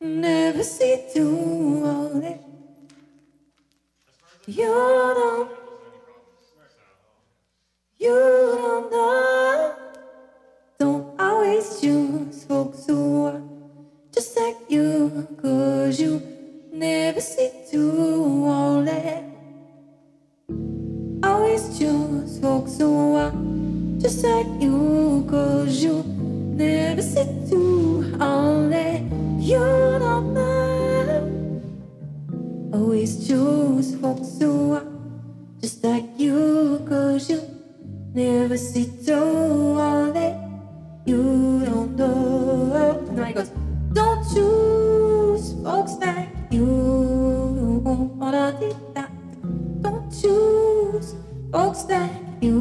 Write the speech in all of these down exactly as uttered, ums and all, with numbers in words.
never see through all it. You don't, you don't know. Don't always choose folks who are just like you, 'cause you never see through all that. Always choose folks who are just like you, 'cause you never see through all that. You don't know. Always choose folks who are just like you, 'cause you never see through all that. You don't know. And then he goes, don't choose folks like you. Don't choose folks like you.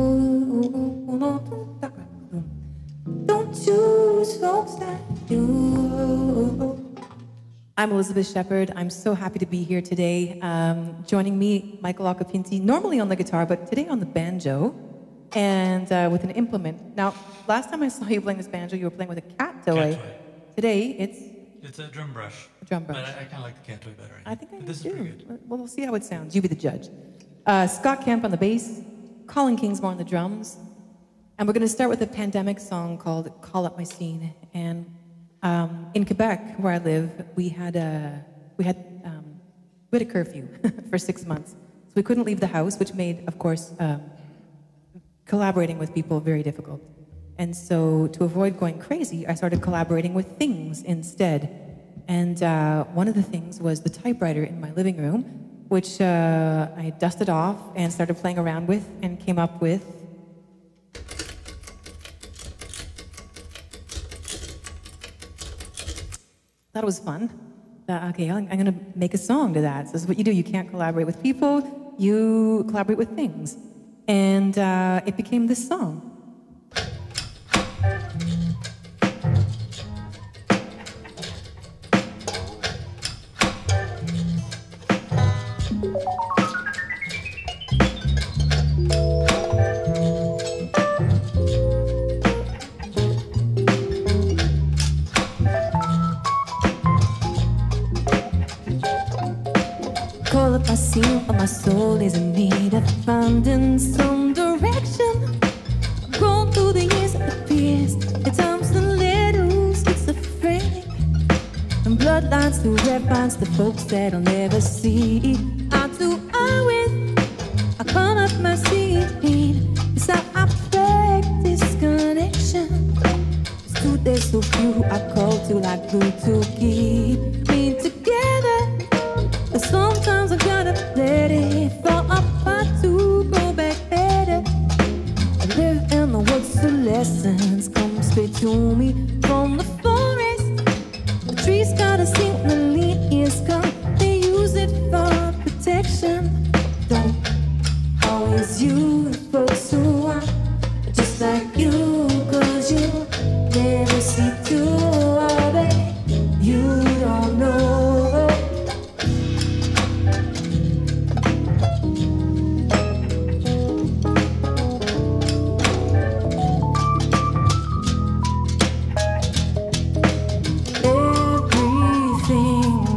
Don't choose folks like you. I'm Elizabeth Shepard. I'm so happy to be here today. Um, joining me, Michael Acapinti, normally on the guitar, but today on the banjo, and uh, with an implement. Now, last time I saw you playing this banjo, you were playing with a cat toy. Cat toy. Today, it's It's a drum brush. a drum brush. But I, I kind of like the cat toy better. I think I but do. this is pretty good. Well, we'll see how it sounds. You be the judge. Uh, Scott Kemp on the bass, Colin Kingsmore on the drums, and we're going to start with a pandemic song called "Call Up My Scene." And um, in Quebec, where I live, we had a we had um, we had a curfew for six months, so we couldn't leave the house, which made, of course, um, collaborating with people very difficult. And so, to avoid going crazy, I started collaborating with things instead. And uh, one of the things was the typewriter in my living room, which uh, I dusted off and started playing around with, and came up with thought it was fun. Uh, okay, I'm, I'm going to make a song to that. So this is what you do. You can't collaborate with people. You collaborate with things. And uh, it became this song. Call up my scene, but my soul is in need of finding some direction. Grown through the years, it appears at times a little schizophrenic, and bloodlines through red vines, the folks that I'll never see. Eye to eye with, I call up my scene. It's how I practice connection. It's too, there's so few who I call to like glue to keep me together. But sometimes I gotta let it fall apart to go back better. I live in the woods, the lessons come straight to me from the forest. The trees gotta sing when the leaves come. They use it for protection. Don't always use folks who are just like you, 'cause you never see through all that. You don't know. Everything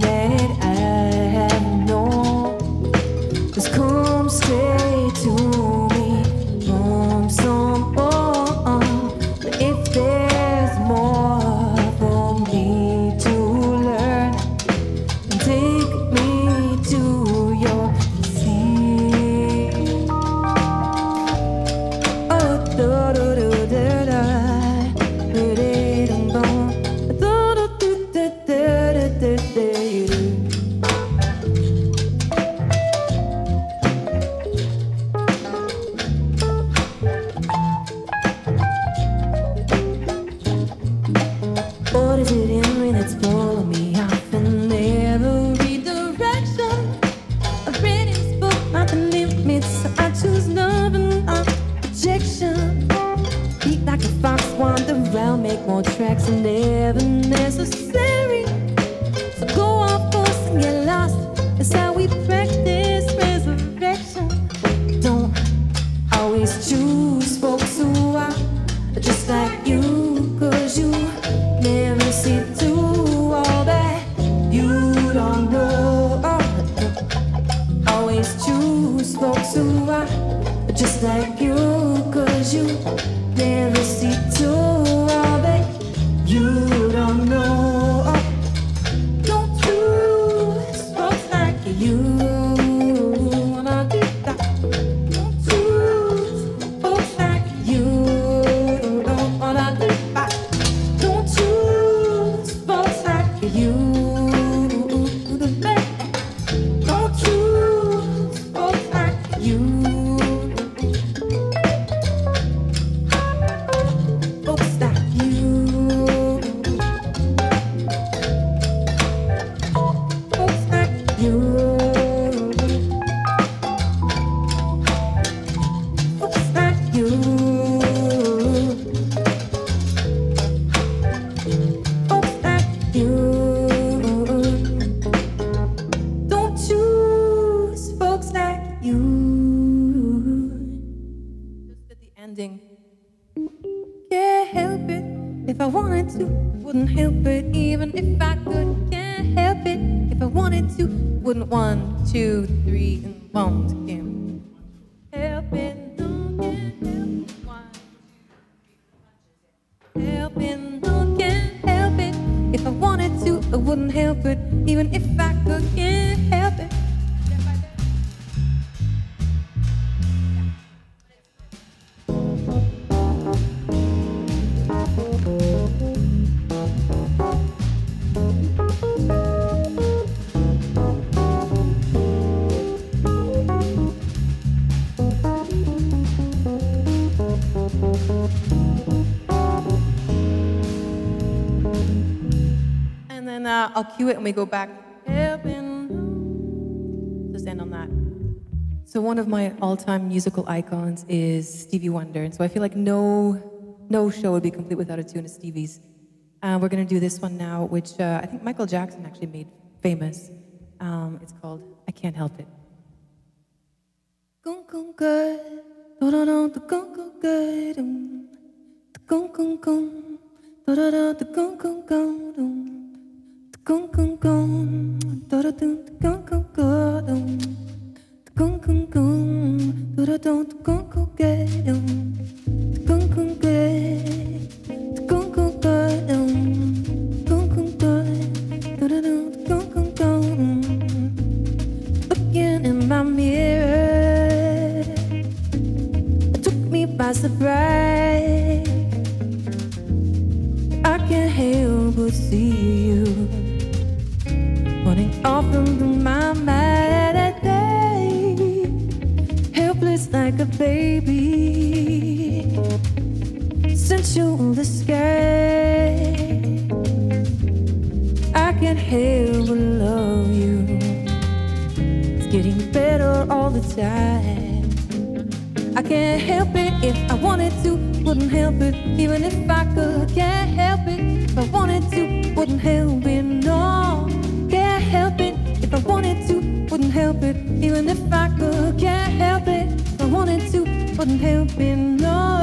folks who are just like you, 'cause you never see too well that you don't know. Don't choose folks like you. Wanna do that. Don't choose folks like you. Don't wanna do that. Don't choose folks like you. Don't choose folks like you. Folks like you. Folks like you. Folks like you. Folks like you. Don't choose folks like you. Just at the ending. Can't help it if I wanted to. Wouldn't help it even if I could. Can't help it if I wanted to. Wouldn't one, two, three, and won't again. Help it, no, can't help it. One, help it, no, can't help it. If I wanted to, I wouldn't help it even if I could. Can't help it. And then uh, I'll cue it and we go back. Just end on that. So one of my all-time musical icons is Stevie Wonder, and so I feel like no, no show would be complete without a tune of Stevie's. Uh, we're gonna do this one now, which uh, I think Michael Jackson actually made famous. Um, it's called "I Can't Help It." Gung gung good, da da da da gung gung good, um, da gung gung gung, da da da da gung gung gung, um, da gung gung gung, da da da da gung gung good, um, da gung gung gung, da da da da gung gung good, um, da gung gung good, da gung gung good, um, gung gung good, da da da da gung gung gung. Looking in my mirror, it took me by surprise. I can't help but see you running off into my mind at day, helpless like a baby, sensual escape. I can't help but love you. It's getting better all the time. I can't help it if I wanted to. Wouldn't help it even if I could. Can't help it if I wanted to. Wouldn't help it, no. Can't help it if I wanted to. Wouldn't help it even if I could. Can't help it if I wanted to. Wouldn't help it, no.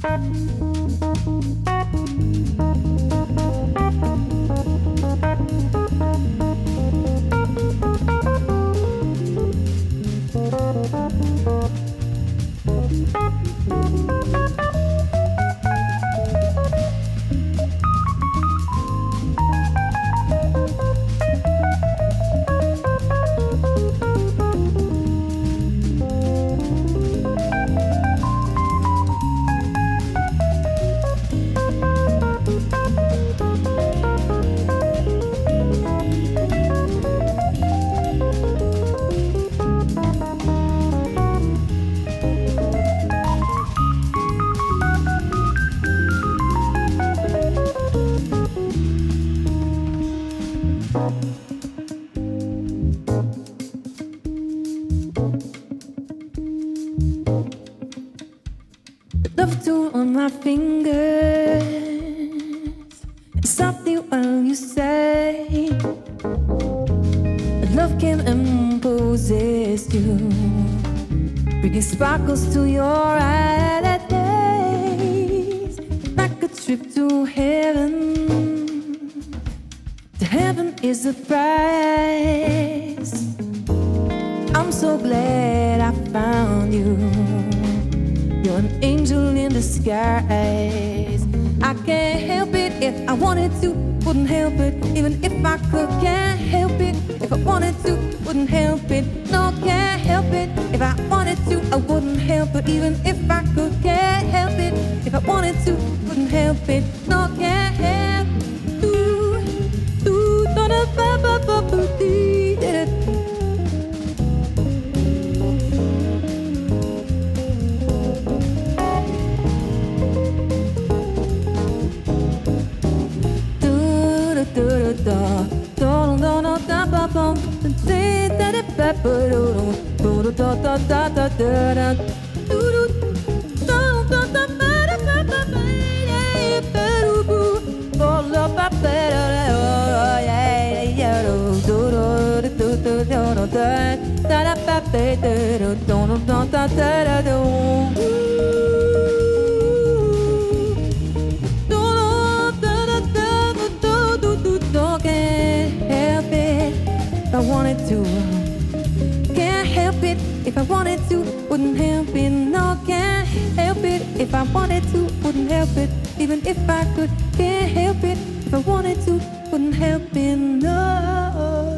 Love to on my fingers, softly while you say love came and possessed you, bringing sparkles to your eyes, like a trip to heaven. To heaven is the prize. I'm so glad I found you. You're an angel in disguise. I can't help it if I wanted to, wouldn't help it. Even if I could, can't help it. If I wanted to, wouldn't help it. No, can't help it. If I wanted to, I wouldn't help it. Even if I could, can't help it. If I wanted to, wouldn't help it. No, can't help it. Ooh, ooh, da da ba ba ba ba dee da da. I wanted to, can't help it. If I wanted to, wouldn't help it. No, can't help it. If I wanted to, wouldn't help it. Even if I could, can't help it. If I wanted to, wouldn't help it. No.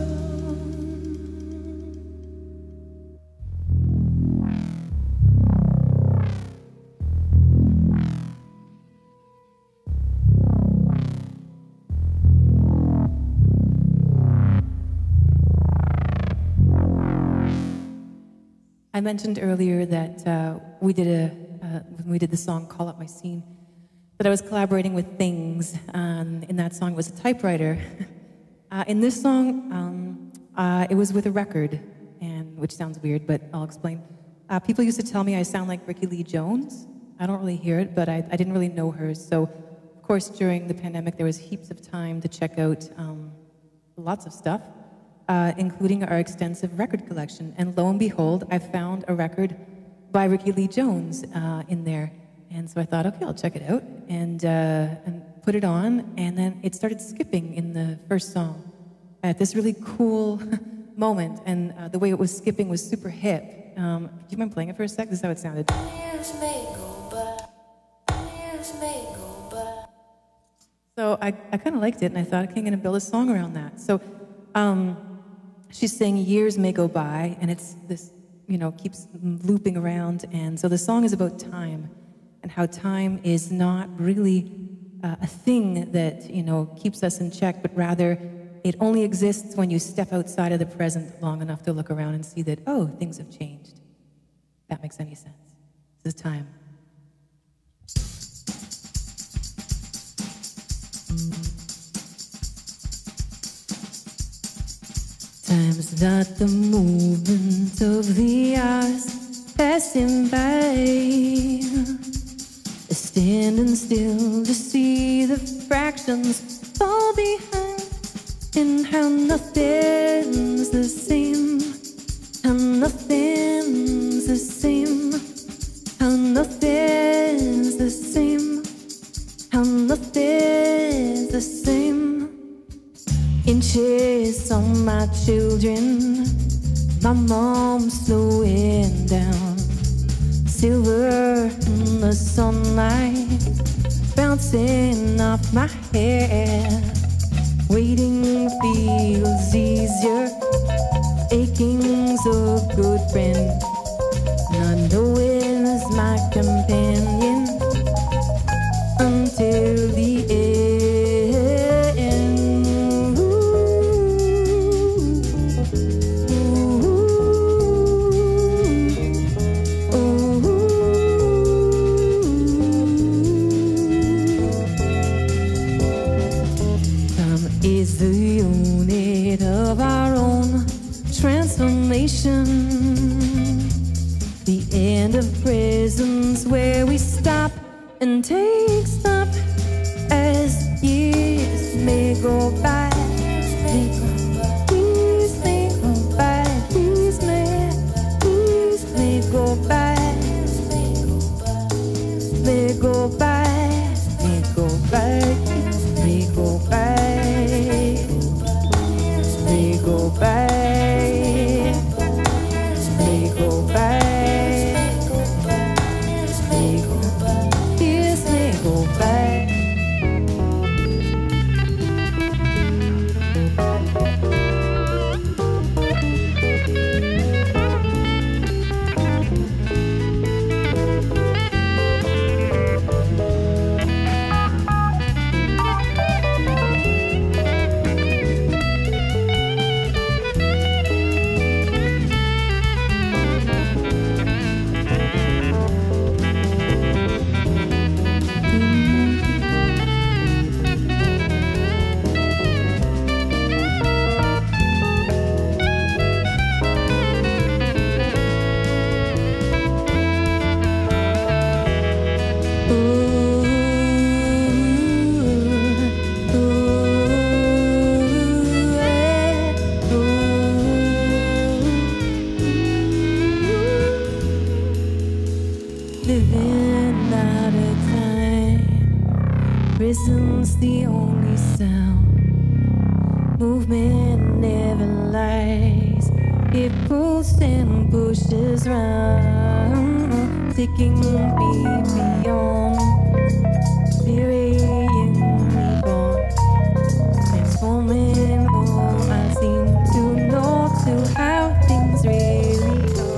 I mentioned earlier that uh, we did a uh, when we did the song "Call Up My Scene," that I was collaborating with Things. Um, in that song, it was a typewriter. uh, in this song, um, uh, it was with a record, and which sounds weird, but I'll explain. Uh, people used to tell me I sound like Ricky Lee Jones. I don't really hear it, but I, I didn't really know her. So, of course, during the pandemic, there was heaps of time to check out um, lots of stuff. Uh, including our extensive record collection. And lo and behold, I found a record by Ricky Lee Jones uh, in there. And so I thought, okay, I'll check it out and, uh, and put it on. And then it started skipping in the first song at this really cool moment. And uh, the way it was skipping was super hip. Um, do you mind playing it for a sec? This is how it sounded. So I, I kind of liked it, and I thought, okay, I'm going to build a song around that. So um, she's saying years may go by, and it's this, you know, keeps looping around. And so the song is about time and how time is not really uh, a thing that, you know, keeps us in check, but rather it only exists when you step outside of the present long enough to look around and see that, oh, things have changed. If that makes any sense. This is time. Time's not the movement of the hours passing by, standing still to see the fractions fall behind, and how nothing's the same, how nothing's the same, how nothing's the same. my children. My mom's slowing down, silver in the sunlight, bouncing off my hair. Waiting feels easier, aching's a good friend. Not knowing is my companion until the end. Ooh, ooh, ooh, ooh. Time is the unit of our own transformation. The end of prisons where we stop and take stock as years may go by. These may go by. These may, these may go by. May go by. May go by. May go by. May go by. May go by. Living out of time, prison's the only sound. Movement never lies, it pulls and pushes round, taking me beyond, burying me gone, transforming all I seem to know to how things really are.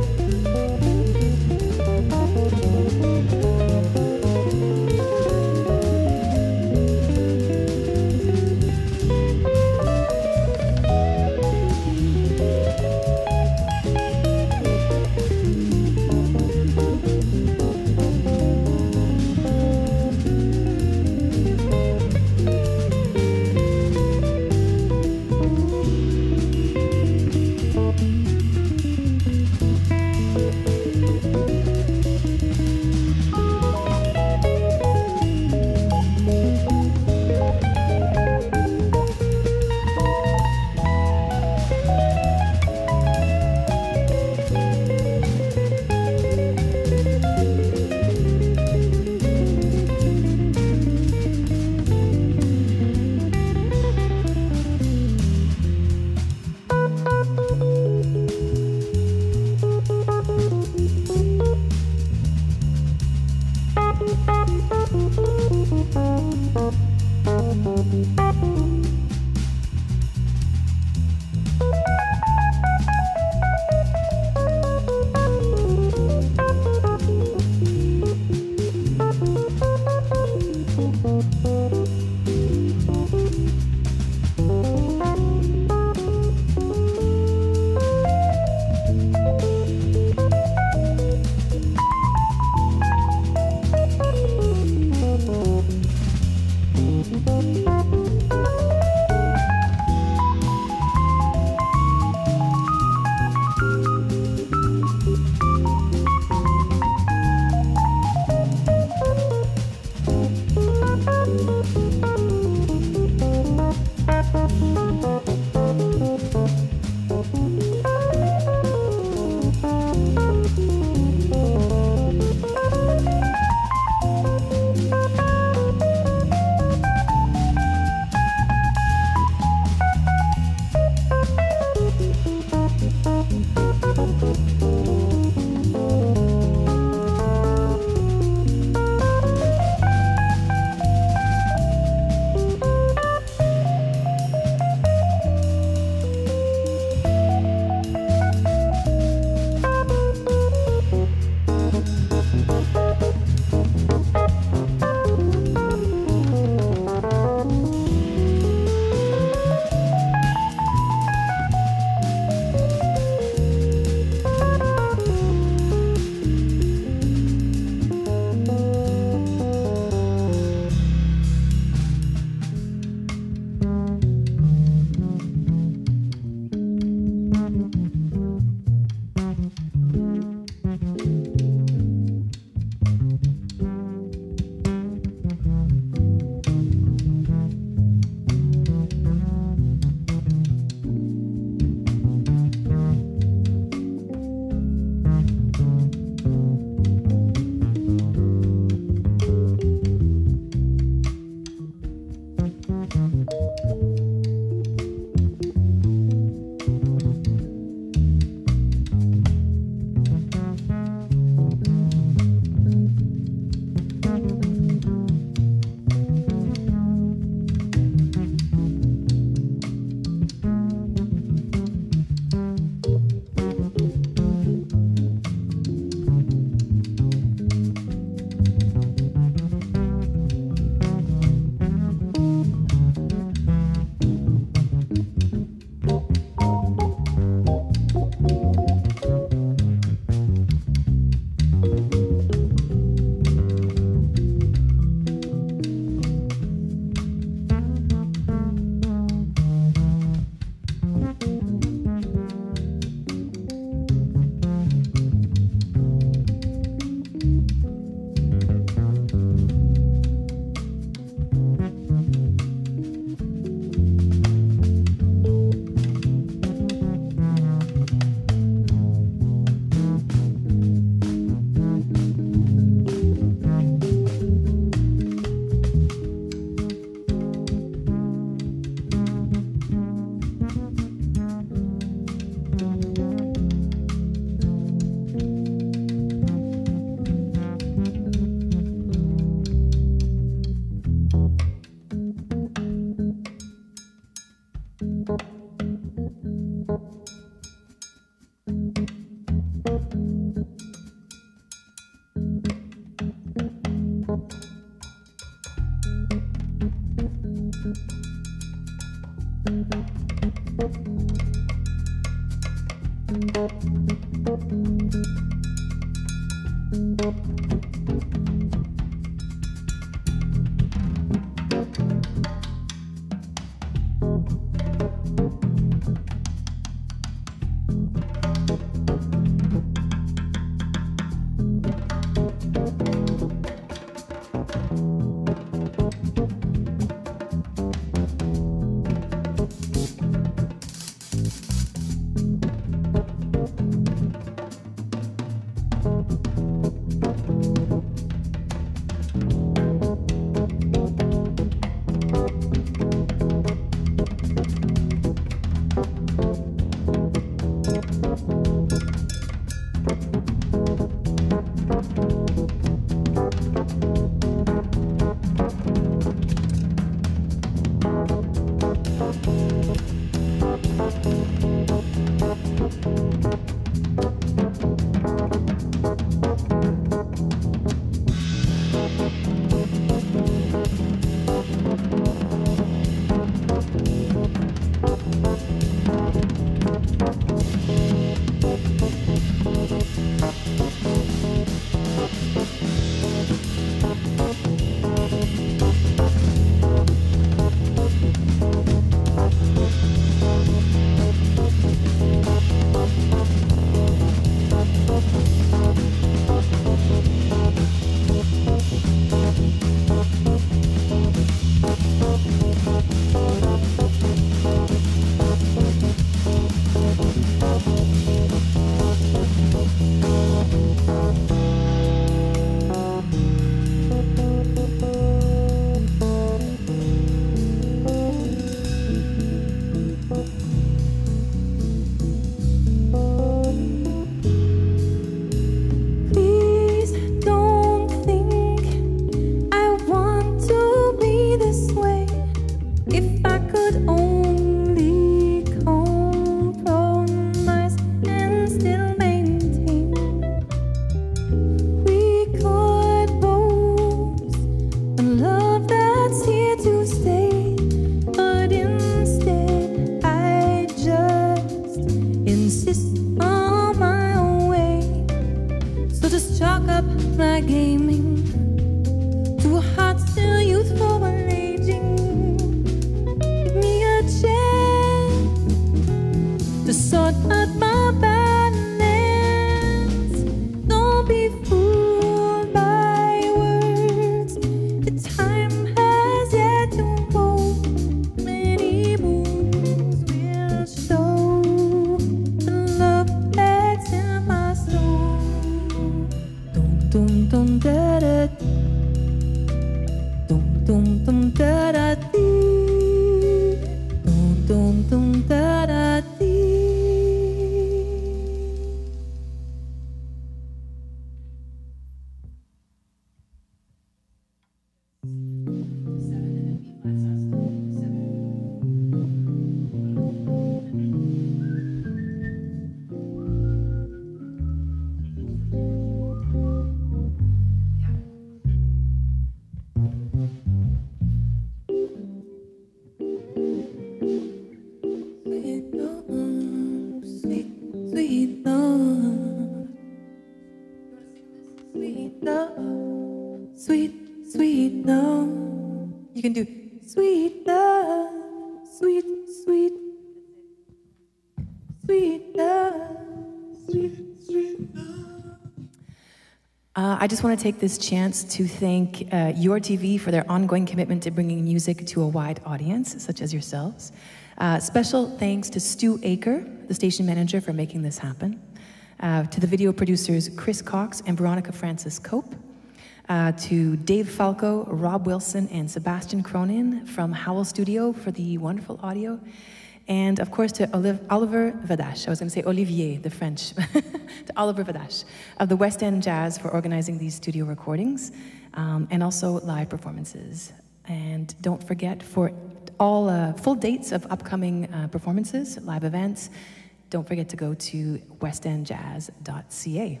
I just want to take this chance to thank uh, Your T V for their ongoing commitment to bringing music to a wide audience, such as yourselves. Uh, special thanks to Stu Aker, the station manager, for making this happen. Uh, to the video producers Chris Cox and Veronica Francis Cope. Uh, to Dave Falco, Rob Wilson, and Sebastian Cronin from Howl Studio for the wonderful audio. And of course to Olive, Oliver Vadache, I was going to say Olivier, the French, to Oliver Vadache of the West End Jazz for organizing these studio recordings, um, and also live performances. And don't forget, for all uh, full dates of upcoming uh, performances, live events, don't forget to go to west end jazz dot c a.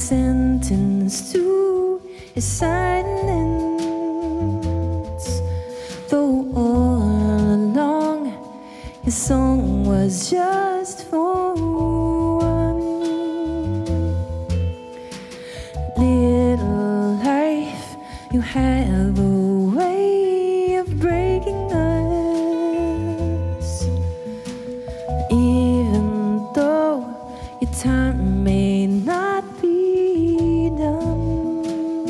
sentence to his silence. Though all along his song was just for one little life. You have a way of breaking us, even though your time may not be done.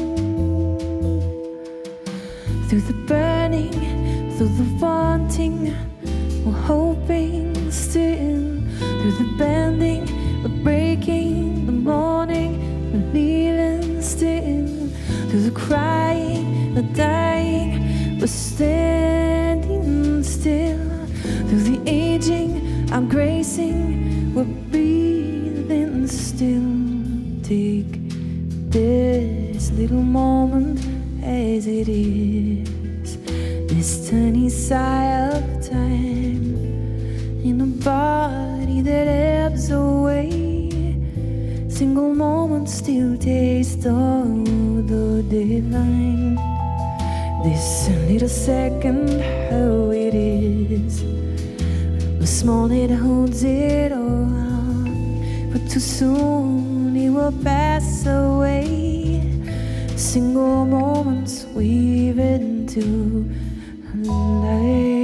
Through the burning, through the wanting, we're hoping still. Through the bending, the breaking, the mourning, we're leaving still. Through the crying, the dying, we're standing still. Through the aging, I'm gracing, we're breathing still. Take this little moment as it is, this tiny sigh of time in a body that ebbs away. Single moment still taste of the divine. This little second, how it is, the small it holds it all, but too soon it will pass away. Single moments weave into life.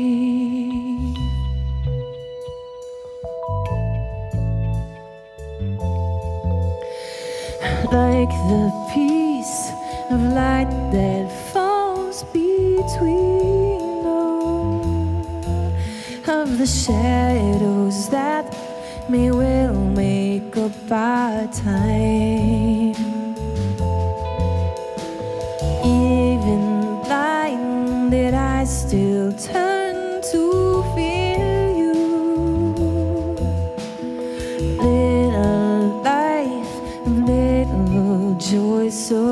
Like the piece of light that falls between all of the shadows that may well make up our time. Even blinded, I still turn to feel you. Little life, little joy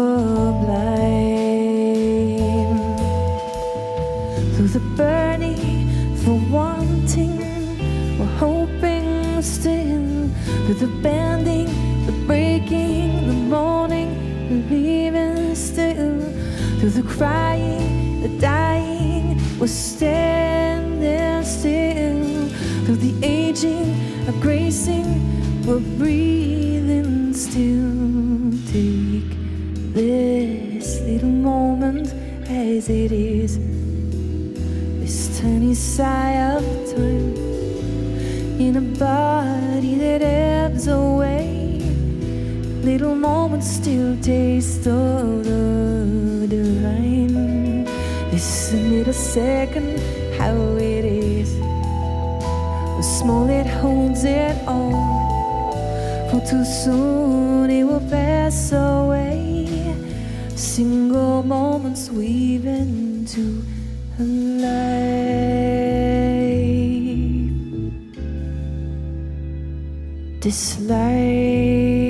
sublime. Through the burning, the wanting, we're hoping still. Through the bending, the breaking, the mourning, we're leaving still. Through the crying, the dying, we're standing still. Through the aging, a gracing, we're breathing still. Take this little moment as it is, this tiny sigh of time in a body that ebbs away. Little moments still taste of the divine. This little second, how it is, the small it holds it all, for too soon it will pass away. Single moments weave into a life. This life.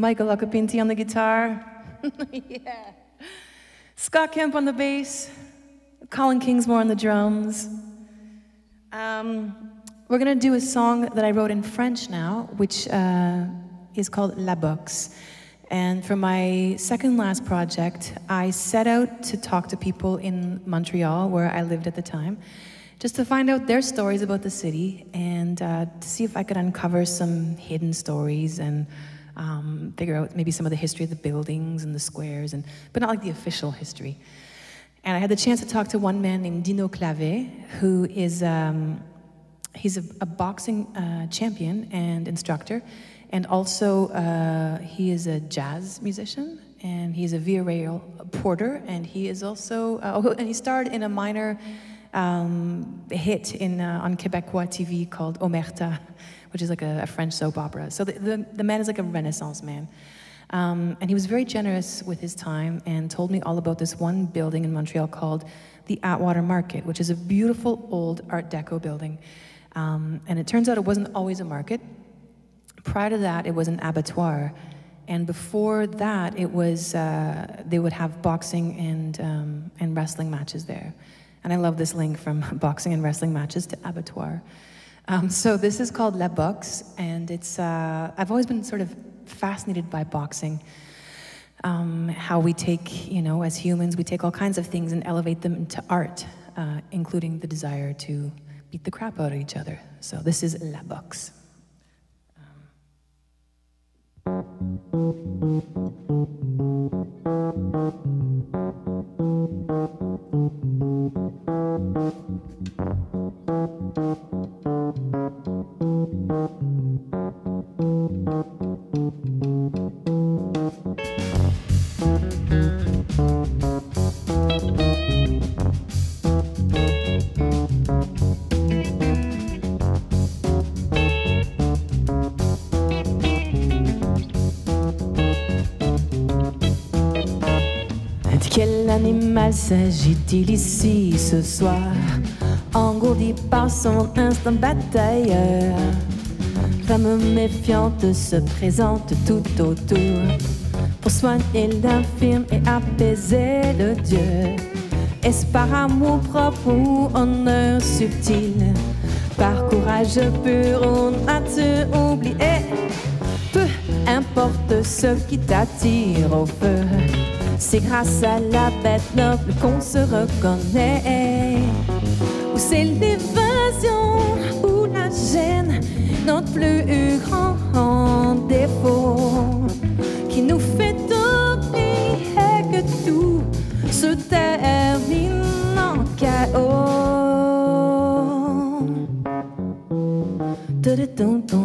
Michael Acapinti on the guitar. Yeah. Scott Kemp on the bass. Colin Kingsmore on the drums. Um, we're gonna do a song that I wrote in French now, which uh, is called La Boxe. And for my second last project, I set out to talk to people in Montreal, where I lived at the time, just to find out their stories about the city and uh, to see if I could uncover some hidden stories and um, figure out maybe some of the history of the buildings and the squares, and but not like the official history. And I had the chance to talk to one man named Dino Clavet, who is um, he's a, a boxing uh, champion and instructor. And also, uh, he is a jazz musician, and he's a Via Rail porter, and he is also, uh, oh, and he starred in a minor um, hit in uh, on Québécois T V called Omerta, which is like a, a French soap opera. So the, the, the man is like a Renaissance man. Um, and he was very generous with his time and told me all about this one building in Montreal called the Atwater Market, which is a beautiful old Art Deco building. Um, and it turns out it wasn't always a market. Prior to that, it was an abattoir, and before that, it was uh, they would have boxing and um, and wrestling matches there. And I love this link from boxing and wrestling matches to abattoir. Um, so this is called La Boxe, and it's uh, I've always been sort of fascinated by boxing. Um, how we take, you know, as humans, we take all kinds of things and elevate them into art, uh, including the desire to beat the crap out of each other. So this is La Boxe. Quel animal s'agit-il ici ce soir, engourdi par son instinct batailleur? Femme méfiante se présente tout autour pour soigner l'infirme et apaiser le Dieu. Est-ce par amour propre ou honneur subtil, par courage pur ou nature oubliée? Peu importe ce qui t'attire au feu, c'est grâce à la bête noble qu'on se reconnaît. Ou c'est l'évasion ou la gêne, notre plus grand défaut, qui nous fait oublier que tout se termine en chaos. Ta-da-dum-dum.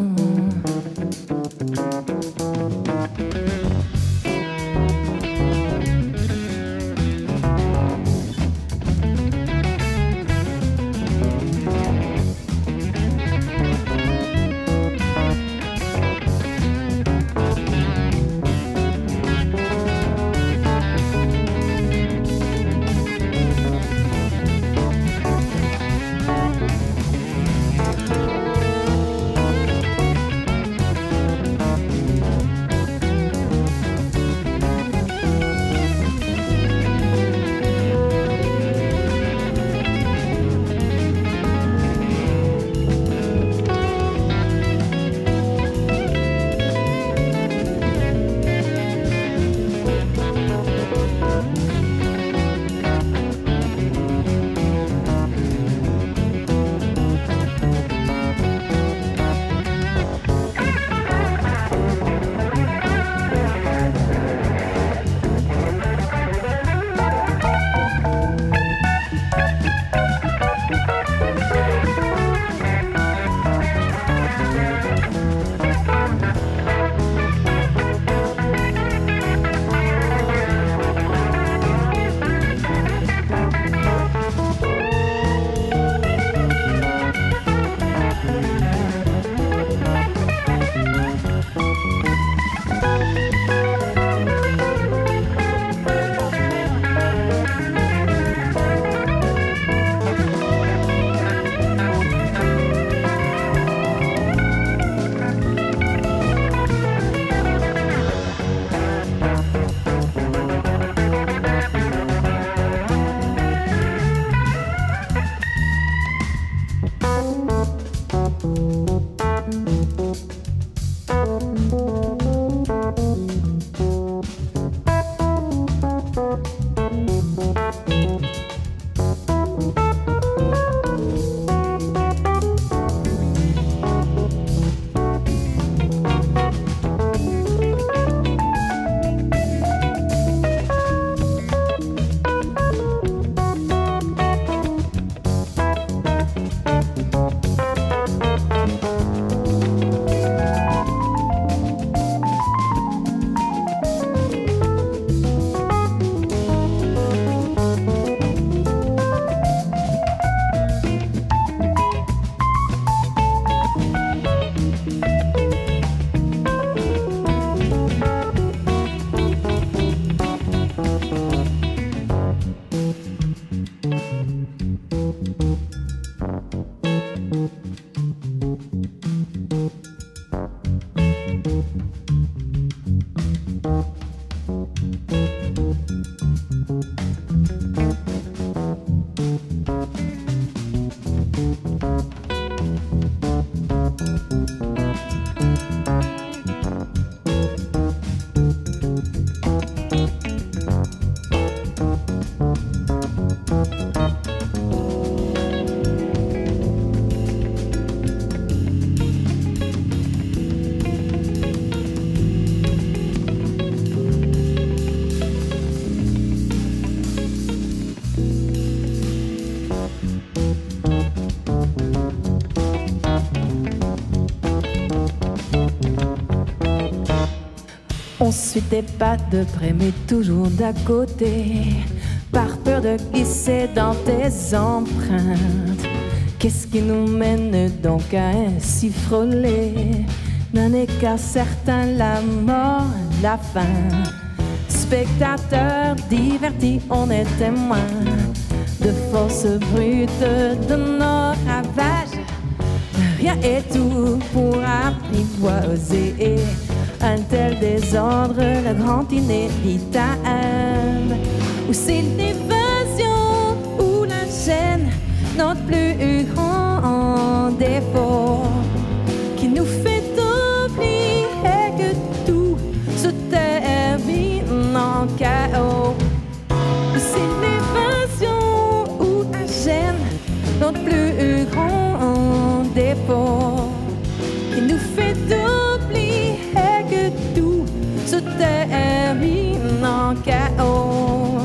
On suit tes pas de près mais toujours d'à côté, par peur de glisser dans tes empreintes. Qu'est-ce qui nous mène donc à ainsi frôler? N'en est qu'à certains la mort, la fin. Spectateurs divertis, on est témoins de forces brutes de nos ravages. Rien et tout pour apprivoiser un tel désordre, le grand inévitable. Où c'est l'évasion ou la gêne, notre plus grand défaut, qui nous fait oublier que tout se termine en chaos. Où c'est l'évasion ou la gêne, notre plus grand défaut, qui nous fait oublier que tout se termine en chaos.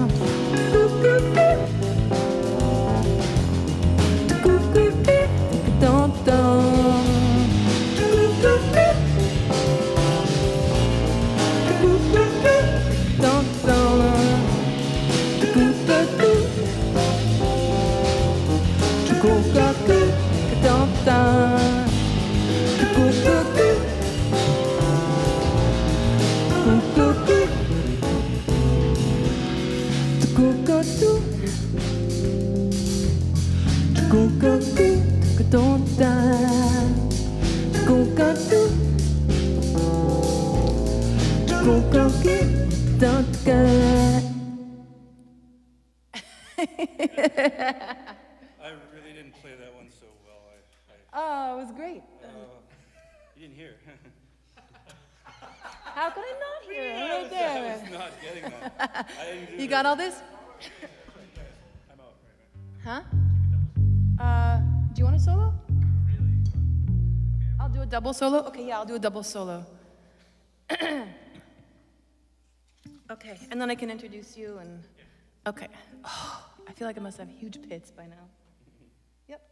I really didn't play that one so well. I, I, Oh, it was great. uh, you didn't hear. How could I not hear it? I Right was, there. I was not getting that. I didn't do You that. got all this? I'm out. Huh? Uh, do you want a solo? I'll do a double solo. Okay, yeah, I'll do a double solo. Okay, and then I can introduce you and. Okay. Oh, I feel like I must have huge pits by now. Yep.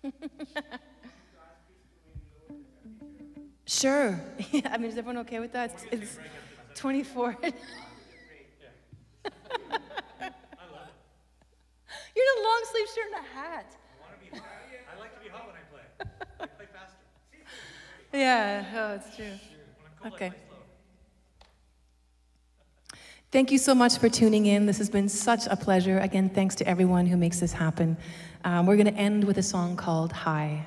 Sure. Yeah, I mean, is everyone okay with that? It's, it's twenty-four. You're in a long sleeve shirt and a hat. I want to be hot. I like to be hot when I play. I play faster. Yeah, oh, it's true. When I'm cold, Okay. I play slow. Thank you so much for tuning in. This has been such a pleasure. Again, thanks to everyone who makes this happen. Um, we're going to end with a song called High.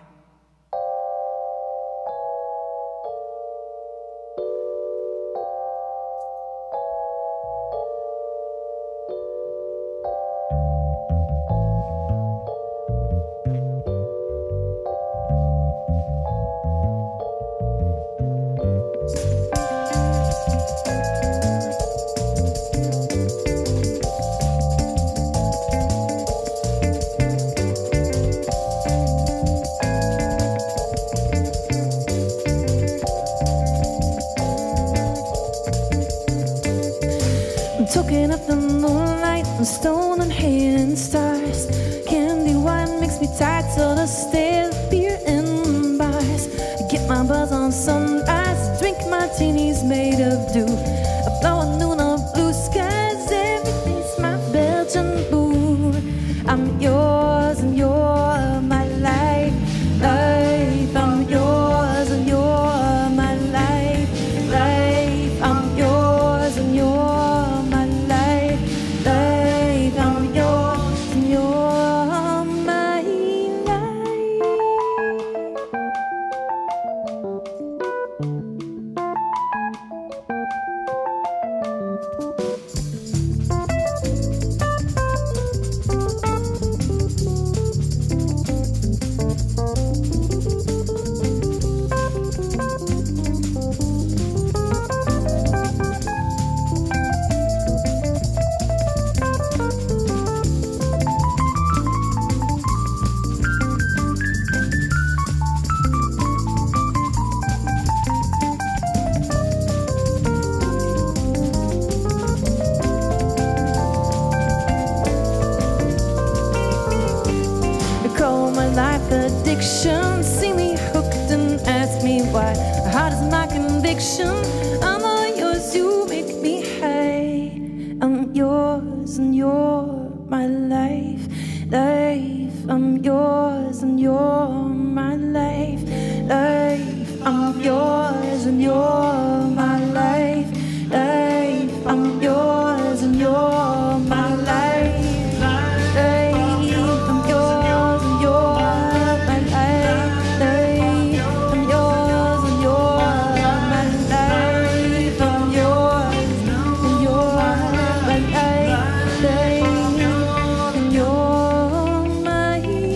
Soaking up the moonlight and stone and hay and stars. Candy wine makes me tired, so to stay beer in bars. I get my buzz on sunrise, drink martinis made of dew. I blow a noon of blue skies, everything's my Belgian boo. I'm yours and you're my life, life. I'm yours and you're my life, life. I'm yours and you're addiction. See me hooked and ask me why. My heart is my conviction. I'm all yours, you may yours and you're my life. Life, I'm yours and you're my life. Life, I'm yours and you're my life. Life, I'm yours and you're my life. Life, I'm yours and you're my life. Life, I'm yours and you're my life. I'm yours and you're my life. Life, and you're my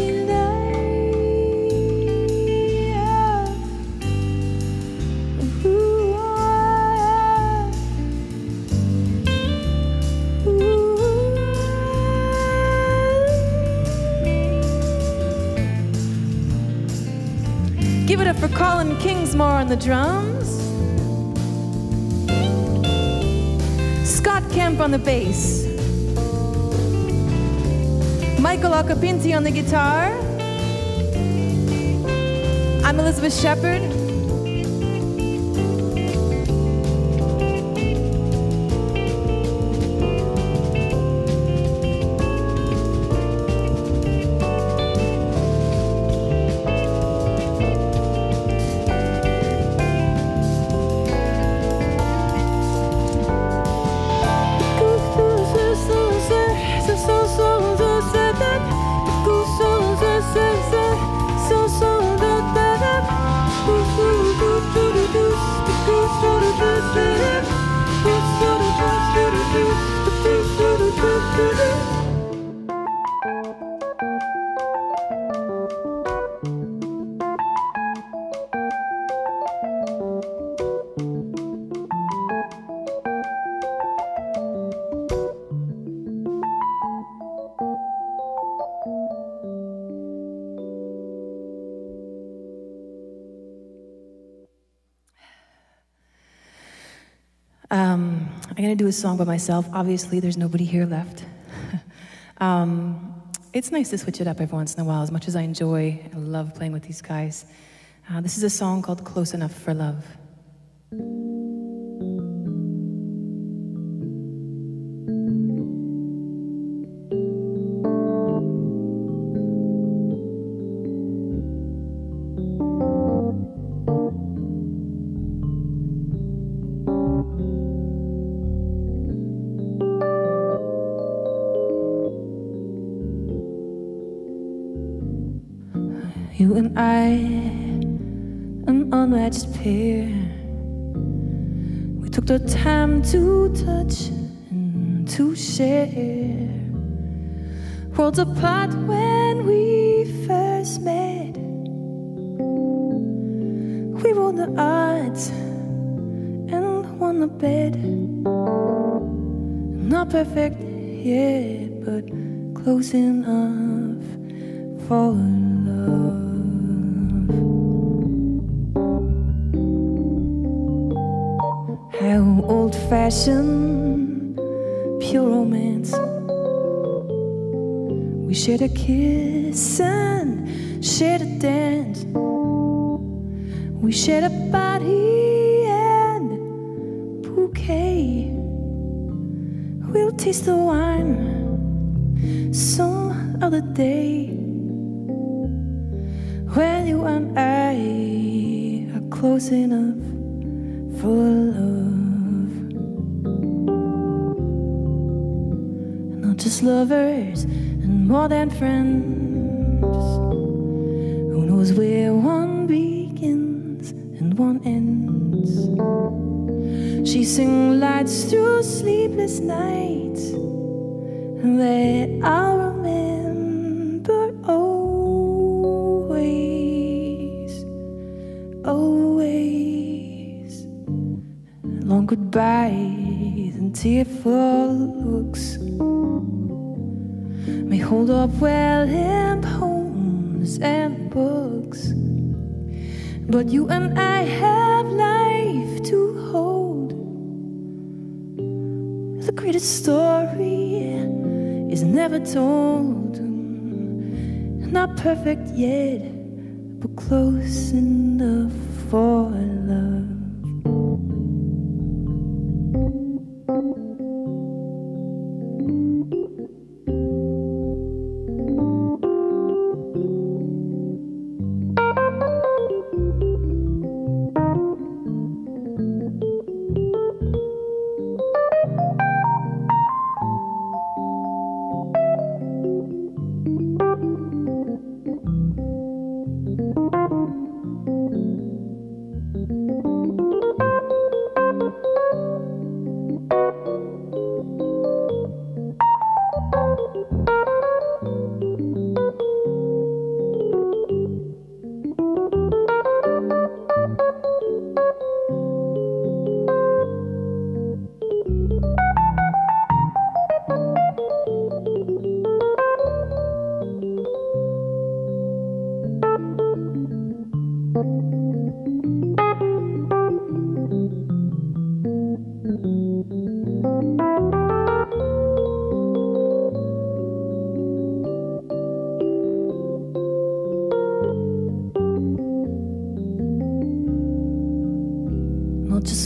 life. Ooh, give it up for Colin Kingsmore on the drums, Scott Kemp on the bass, Michael Acapinti on the guitar. I'm Elizabeth Shepard. Um, I'm going to do a song by myself. Obviously, there's nobody here left. um, it's nice to switch it up every once in a while, as much as I enjoy and love playing with these guys. Uh, this is a song called Close Enough for Love. You and I, an unmatched pair. We took the time to touch and to share. Worlds apart when we first met. We rolled the odds and won the bet. Not perfect yet, but close enough for love. How old-fashioned, pure romance. We shared a kiss and shared a dance. We shared a body and bouquet. We'll taste the wine some other day, when you and I are close enough for love. Not just lovers and more than friends. Who knows where one begins and one ends? She sings lights through sleepless nights, and that I'll remember always, always. Long goodbyes and tearful looks may hold up well in poems and books, but you and I have life to hold. The greatest story is never told. Not perfect yet, but close enough for love.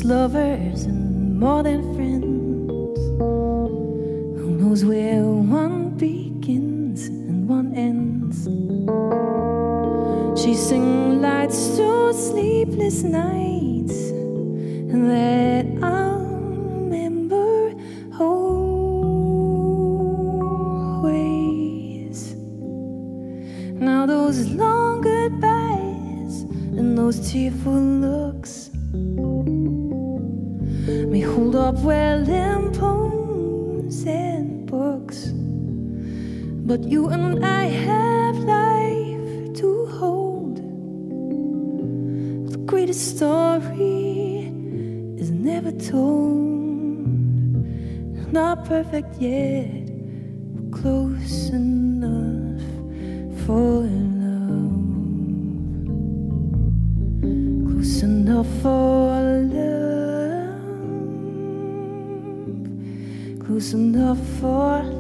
lovers and more than friends. Who knows where one begins and one ends? She sings lights to sleepless nights, and that I'll remember always. Now those long goodbyes and those tearful looks may hold up well in poems and books, but you and I have life to hold. The greatest story is never told. Not perfect yet, but close enough for love. Close enough for love. Close enough for love.